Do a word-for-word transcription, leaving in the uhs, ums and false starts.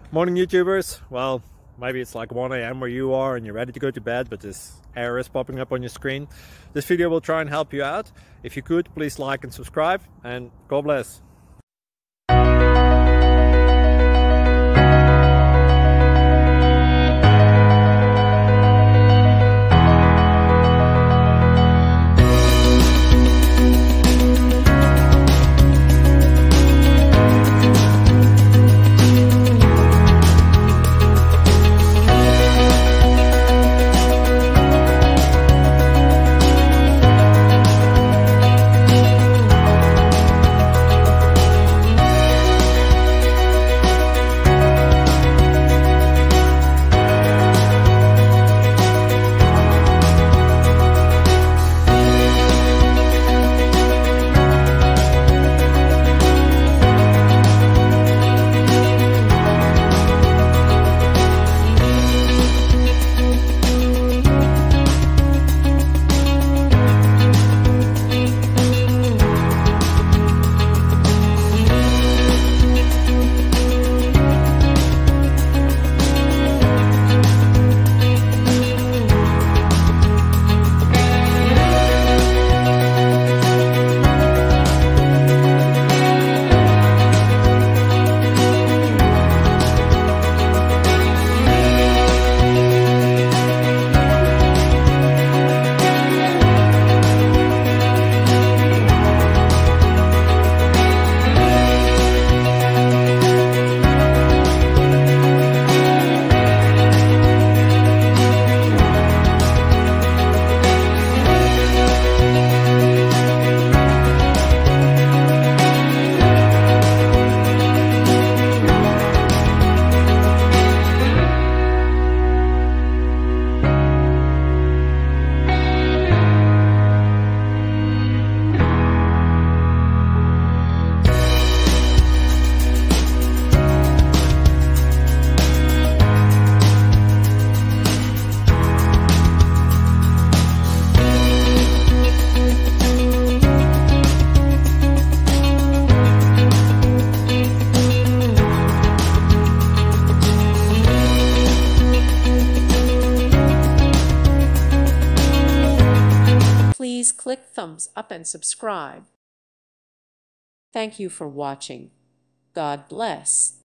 Morning YouTubers. Well, maybe it's like one A M where you are and you're ready to go to bed, but this error is popping up on your screen. This video will try and help you out. If you could, please like and subscribe, and God bless. Please click thumbs up and subscribe. Thank you for watching. God bless.